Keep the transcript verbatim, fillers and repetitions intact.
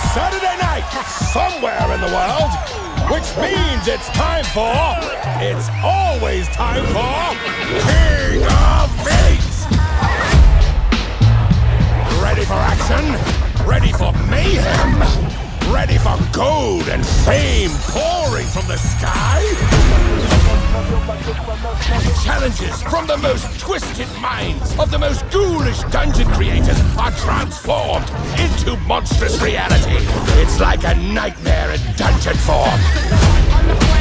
Saturday night, somewhere in the world, which means it's time for, it's always time for, King of Meat! Ready for action? Ready for mayhem? Ready for gold and fame pouring from the sky? Challenges from the most twisted minds of the most ghoulish dungeon creators are transformed into monstrous reality. It's like a nightmare in dungeon form.